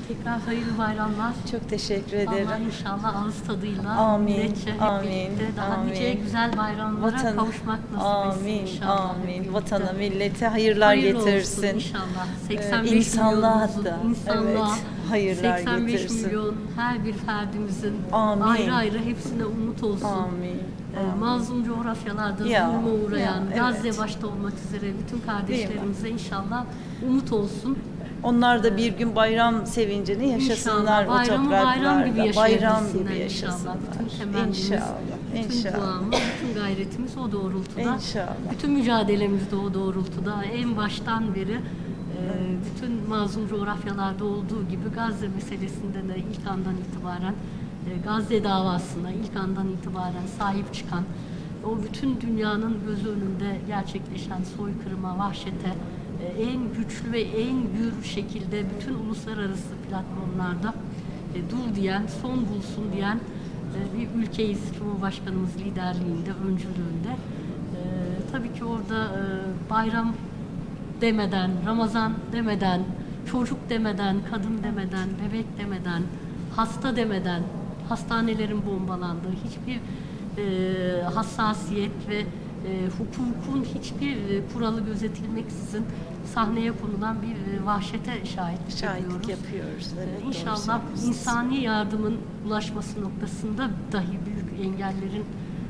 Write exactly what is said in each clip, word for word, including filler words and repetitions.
Tekrar hayırlı bayramlar. Çok teşekkür ederim. Allah inşallah ağız tadıyla, Amin, milletçe hep amin, birlikte daha amin. nice güzel bayramlara Vatan, kavuşmak nasip etsin amin, inşallah. hep amin. birlikte. Vatana, millete hayırlar Hayırlı getirsin. olsun inşallah. Ee, seksen beş insanlığa milyonumuzun, da, insanlığa, evet, hayırlar seksen beş getirsin. milyon her bir ferdimizin Amin. ayrı ayrı hepsine umut olsun. Amin. Ee, mazlum coğrafyalarda Ya, zulme uğrayan, ya, Gazze evet. başta olmak üzere bütün kardeşlerimize inşallah umut olsun. Onlar da bir gün bayram sevincini yaşasınlar İnşallah. o Bayramı topraklarda. bayram gibi Bayram yaşayabilsinler gibi inşallah. yaşasınlar. Bütün temennimiz, İnşallah. bütün İnşallah. duamız, bütün gayretimiz o doğrultuda. İnşallah. Bütün mücadelemiz de o doğrultuda. En baştan beri e, bütün mazlum coğrafyalarda olduğu gibi Gazze meselesinde de ilk andan itibaren e, Gazze davasına ilk andan itibaren sahip çıkan, o bütün dünyanın gözü önünde gerçekleşen soykırıma, vahşete e, en güçlü ve en gür şekilde bütün uluslararası platformlarda e, dur diyen, son bulsun diyen e, bir ülkeyiz Cumhurbaşkanımız liderliğinde, öncülüğünde. E, tabii ki orada e, bayram demeden, Ramazan demeden, çocuk demeden, kadın demeden, bebek demeden, hasta demeden, hastanelerin bombalandığı, hiçbir e, hassasiyet ve e, hukukun hiçbir e, kuralı gözetilmeksizin sahneye konulan bir e, vahşete şahitlik, Şahitlik ediyoruz. yapıyoruz. Evet, E, doğru İnşallah söylüyorsunuz. insani yardımın ulaşması noktasında dahi büyük engellerin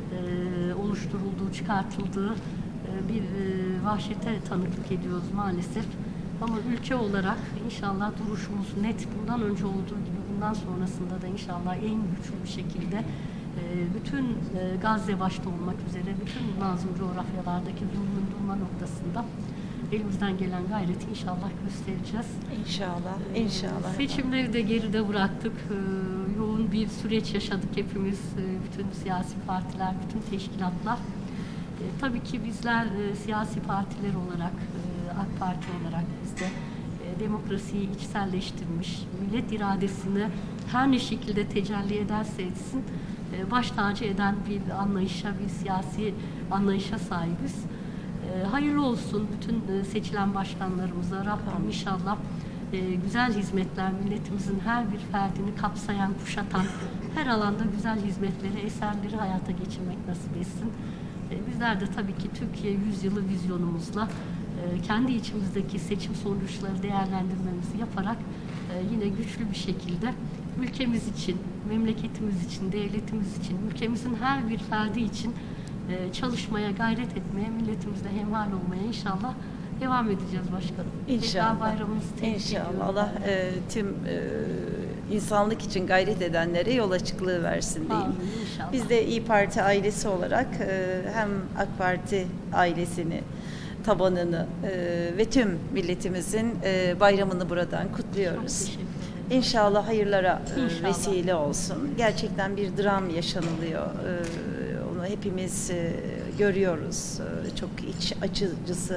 e, oluşturulduğu, çıkartıldığı e, bir e, vahşete tanıklık ediyoruz maalesef. Ama ülke olarak inşallah duruşumuz net, bundan önce olduğu gibi bundan sonrasında da inşallah en güçlü bir şekilde e, bütün e, Gazze başta olmak üzere bütün mazlum coğrafyalardaki zulmün durma noktasında elimizden gelen gayreti inşallah göstereceğiz. İnşallah, inşallah. Seçimleri de geride bıraktık. Ee, yoğun bir süreç yaşadık hepimiz, ee, bütün siyasi partiler, bütün teşkilatlar. Ee, tabii ki bizler e, siyasi partiler olarak, e, AK Parti olarak biz de e, demokrasiyi içselleştirmiş, millet iradesini her ne şekilde tecelli ederse etsin, e, baş tacı eden bir anlayışa, bir siyasi anlayışa sahibiz. E, hayırlı olsun bütün e, seçilen başkanlarımıza. Rabbim inşallah e, güzel hizmetler, milletimizin her bir ferdini kapsayan, kuşatan, her alanda güzel hizmetleri, eserleri hayata geçirmek nasip etsin. E, bizler de tabii ki Türkiye yüzyılı vizyonumuzla e, kendi içimizdeki seçim sonuçları değerlendirmemizi yaparak e, yine güçlü bir şekilde ülkemiz için, memleketimiz için, devletimiz için, ülkemizin her bir ferdi için Ee, çalışmaya, gayret etmeye, milletimizle hemhal olmaya inşallah devam edeceğiz başkanım. İnşallah. Tekrar bayramınızı tebrik İnşallah. ediyorum. Allah e, tüm e, insanlık için gayret edenlere yol açıklığı versin diyeyim. Amin, inşallah. Biz de İYİ Parti ailesi olarak e, hem AK Parti ailesini, tabanını e, ve tüm milletimizin e, bayramını buradan Çok kutluyoruz. teşekkür ederim. İnşallah hayırlara e, İnşallah. vesile olsun. Gerçekten bir dram yaşanılıyor. E, onu hepimiz e, görüyoruz. E, çok iç açıcısı,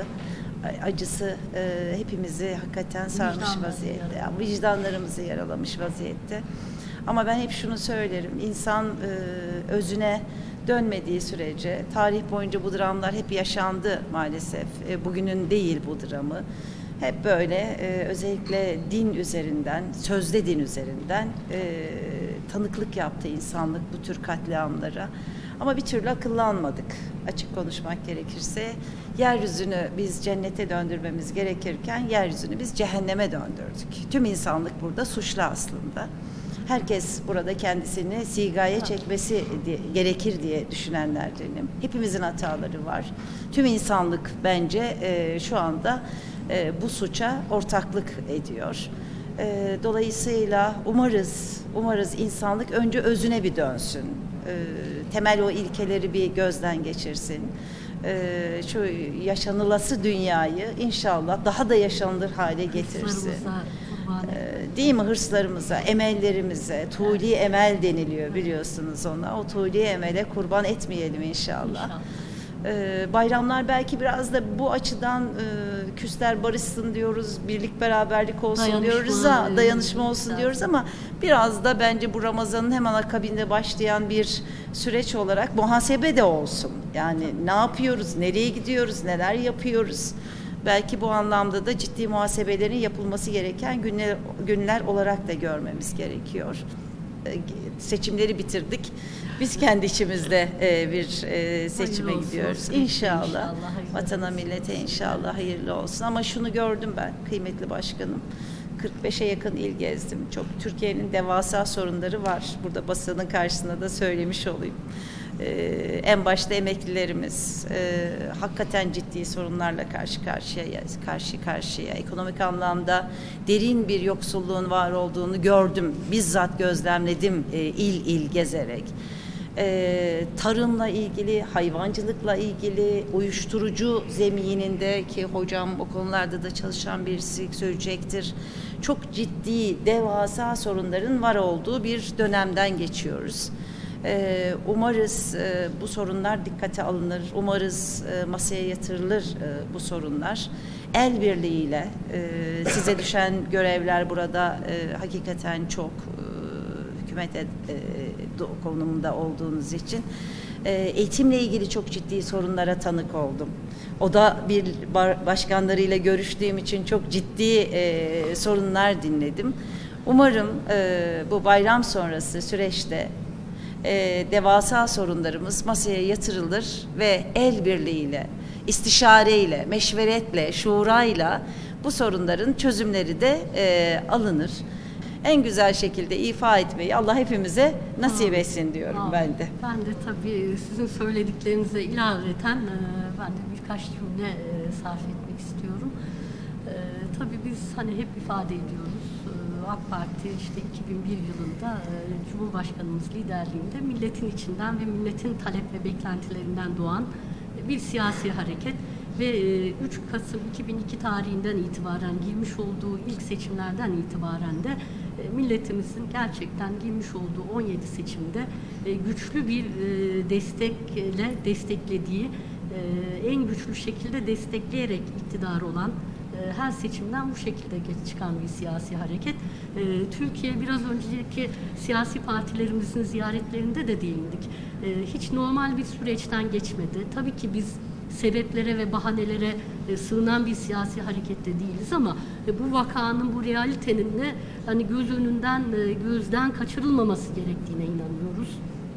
acısı e, hepimizi hakikaten sarmış Vicdanlarımızı vaziyette. yaralamış. Yani vicdanlarımızı yaralamış vaziyette. Ama ben hep şunu söylerim. İnsan e, özüne dönmediği sürece, tarih boyunca bu dramlar hep yaşandı maalesef. E, bugünün değil bu dramı. Hep böyle e, özellikle din üzerinden, sözde din üzerinden e, tanıklık yaptı insanlık bu tür katliamlara. Ama bir türlü akıllanmadık açık konuşmak gerekirse. Yeryüzünü biz cennete döndürmemiz gerekirken yeryüzünü biz cehenneme döndürdük. Tüm insanlık burada suçlu aslında. Herkes burada kendisini sigaya çekmesi diye, gerekir diye düşünenlerdenim. Hepimizin hataları var. Tüm insanlık bence e, şu anda e, bu suça ortaklık ediyor. E, dolayısıyla umarız, umarız insanlık önce özüne bir dönsün. E, temel o ilkeleri bir gözden geçirsin. E, şu yaşanılası dünyayı inşallah daha da yaşanılır hale getirsin. Hırslarımıza kurban Ee, değil mi, hırslarımıza, emellerimize, tuli emel deniliyor biliyorsunuz ona. O tuli emele kurban etmeyelim inşallah. İnşallah. Ee, bayramlar belki biraz da bu açıdan e, küsler barışsın diyoruz, birlik beraberlik olsun Dayanışma, diyoruz, ha, evet, dayanışma olsun güzel. diyoruz ama biraz da bence bu Ramazan'ın hemen akabinde başlayan bir süreç olarak muhasebe de olsun. Yani ne yapıyoruz, nereye gidiyoruz, neler yapıyoruz? Belki bu anlamda da ciddi muhasebelerin yapılması gereken günler, günler olarak da görmemiz gerekiyor. Seçimleri bitirdik. Biz kendi içimizde bir seçime hayırlı gidiyoruz. Olsun. İnşallah. İnşallah Vatana, millete inşallah hayırlı olsun. Ama şunu gördüm ben kıymetli başkanım. kırk beşe yakın il gezdim. Çok Türkiye'nin devasa sorunları var. Burada basının karşısında da söylemiş olayım. Ee, en başta emeklilerimiz e, hakikaten ciddi sorunlarla karşı karşıya karşı karşıya ekonomik anlamda derin bir yoksulluğun var olduğunu gördüm. Bizzat gözlemledim e, il il gezerek. Ee, tarımla ilgili, hayvancılıkla ilgili, uyuşturucu zemininde ki hocam o konularda da çalışan birisi söyleyecektir. Çok ciddi, devasa sorunların var olduğu bir dönemden geçiyoruz. Ee, umarız e, bu sorunlar dikkate alınır, umarız e, masaya yatırılır e, bu sorunlar. El birliğiyle e, size düşen görevler burada e, hakikaten çok hükümet e, konumunda olduğunuz için e, eğitimle ilgili çok ciddi sorunlara tanık oldum. O da bir başkanlarıyla görüştüğüm için çok ciddi e, sorunlar dinledim. Umarım e, bu bayram sonrası süreçte e, devasa sorunlarımız masaya yatırılır ve el birliğiyle, istişareyle, meşveretle, şurayla bu sorunların çözümleri de e, alınır. En güzel şekilde ifa etmeyi Allah hepimize nasip etsin diyorum Aa, ben de. Ben de tabii sizin söylediklerinize ilaveten e, ben de birkaç cümle e, sarf etmek istiyorum. E, tabii biz hani hep ifade ediyoruz. E, AK Parti işte iki bin bir yılında e, Cumhurbaşkanımız liderliğinde milletin içinden ve milletin talep ve beklentilerinden doğan bir siyasi hareket. Ve üç Kasım iki bin iki tarihinden itibaren girmiş olduğu ilk seçimlerden itibaren de milletimizin gerçekten girmiş olduğu on yedi seçimde güçlü bir destekle desteklediği, en güçlü şekilde destekleyerek iktidar olan, her seçimden bu şekilde çıkan bir siyasi hareket. Türkiye biraz önceki siyasi partilerimizin ziyaretlerinde de değindik. Hiç normal bir süreçten geçmedi. Tabii ki biz sebeplere ve bahanelere e, sığınan bir siyasi harekette değiliz ama e, bu vakanın, bu realitenin de hani göz önünden, e, gözden kaçırılmaması gerektiğine inanıyoruz.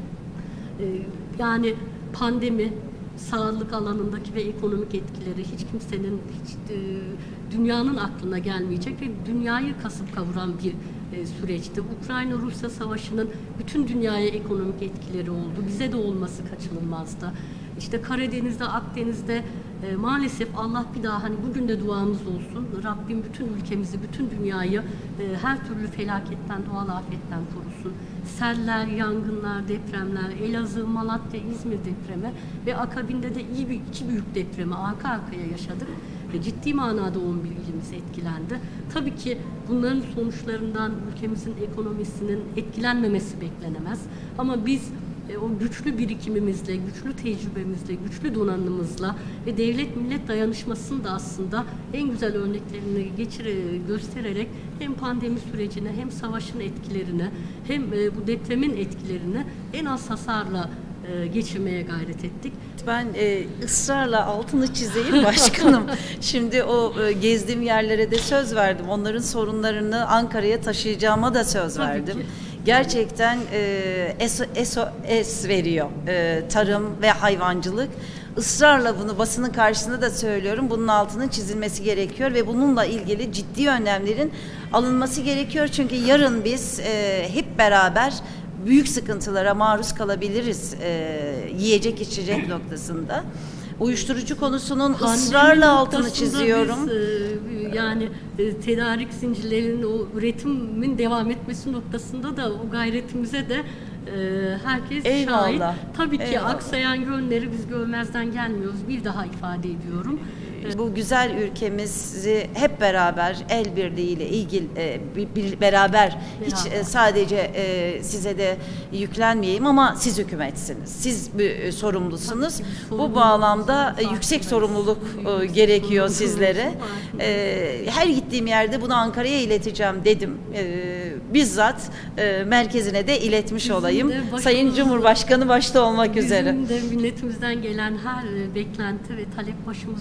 E, yani pandemi, sağlık alanındaki ve ekonomik etkileri hiç kimsenin, hiç e, dünyanın aklına gelmeyecek ve dünyayı kasıp kavuran bir e, süreçti. Ukrayna-Rusya savaşının bütün dünyaya ekonomik etkileri oldu. Bize de olması kaçınılmazdı. İşte Karadeniz'de, Akdeniz'de e, maalesef Allah bir daha hani bugün de duamız olsun. Rabbim bütün ülkemizi, bütün dünyayı e, her türlü felaketten, doğal afetten korusun. Seller, yangınlar, depremler, Elazığ, Malatya, İzmir depremi ve akabinde de iyi bir iki büyük depremi arka arkaya yaşadık. Ve ciddi manada on bir ilimiz etkilendi. Tabii ki bunların sonuçlarından ülkemizin ekonomisinin etkilenmemesi beklenemez. Ama biz E, o güçlü birikimimizle, güçlü tecrübemizle, güçlü donanımımızla ve devlet millet dayanışmasını da aslında en güzel örneklerini geçire, göstererek hem pandemi sürecine hem savaşın etkilerini hem e, bu depremin etkilerini en az hasarla e, geçirmeye gayret ettik. Ben e, ısrarla altını çizeyim başkanım. Şimdi o e, gezdiğim yerlere de söz verdim. Onların sorunlarını Ankara'ya taşıyacağıma da söz Tabii verdim. ki. Gerçekten e, S O S veriyor e, tarım ve hayvancılık. Israrla bunu basının karşısında da söylüyorum. Bunun altının çizilmesi gerekiyor ve bununla ilgili ciddi önlemlerin alınması gerekiyor. Çünkü yarın biz e, hep beraber büyük sıkıntılara maruz kalabiliriz e, yiyecek içecek noktasında. Uyuşturucu konusunun Pandemi ısrarla altını noktasında çiziyorum. Biz, e, yani e, tedarik zincirlerinin o üretimin devam etmesi noktasında da o gayretimize de e, herkes Eyvallah. şahit. Tabii ki Eyvallah. aksayan yönleri biz görmezden gelmiyoruz. Bir daha ifade ediyorum. Bu güzel ülkemizi hep beraber el birliğiyle ilgili e, bir, bir, beraber, hiç Beraber. e, sadece e, size de yüklenmeyeyim ama siz hükümetsiniz. Siz bir e, sorumlusunuz. Tabii ki Bu sorumluluğumuzun bağlamda e, farkındayız. yüksek sorumluluk e, Yüksek gerekiyor sorumluluğumuzun sizlere. farkındayız. E, her gittiğim yerde bunu Ankara'ya ileteceğim dedim. E, bizzat e, merkezine de iletmiş Bizim olayım. de başımızda- Sayın Cumhurbaşkanı başta olmak üzere. Bizim de milletimizden gelen her e, beklenti ve talep başımız gözümüz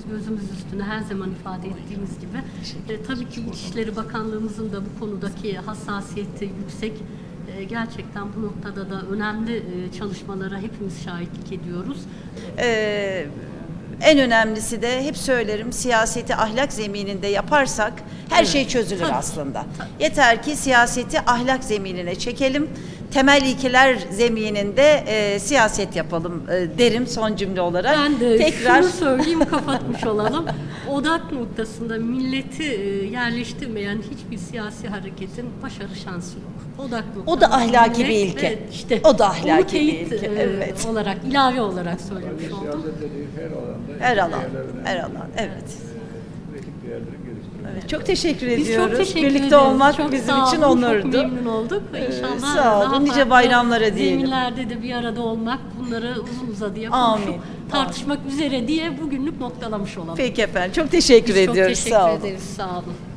üstüne her zaman ifade ettiğimiz gibi. E, tabii ki İçişleri Bakanlığımızın da bu konudaki hassasiyeti yüksek. E, gerçekten bu noktada da önemli e, çalışmalara hepimiz şahitlik ediyoruz. Ee, en önemlisi de hep söylerim, siyaseti ahlak zemininde yaparsak her Evet, şey çözülür tabii. aslında. Yeter ki siyaseti ahlak zeminine çekelim. Temel ilkeler zemininde e, siyaset yapalım e, derim son cümle olarak. Ben de Tekrar şunu söyleyeyim, kapatmış olalım. Odak noktasında milleti e, yerleştirmeyen hiçbir siyasi hareketin başarı şansı yok. Odak noktasında. O da ahlaki bir millet, ilke. Evet, işte O da ahlaki onu teyit, bir ilke, e, evet. olarak, ilave olarak söylemiş oldum. Siyaset dediği her alanda her etik alan, değerler önemli. her alan, evet. Ee, bu etik değerleri geliştirmek. Evet, çok teşekkür Biz ediyoruz. çok teşekkür Birlikte ederiz. olmak Çok bizim sağ için olun, onurdu. Çok memnun olduk. Ee, İnşallah sağ olun. daha Nice farklı bayramlara diyelim. zeminlerde de bir arada olmak, bunları uzun uzadıya Amin. konuşup tartışmak üzere diye bugünlük noktalamış olalım. Peki efendim. Çok teşekkür Biz çok ediyoruz. teşekkür Sağ olun. ederiz. Sağ olun.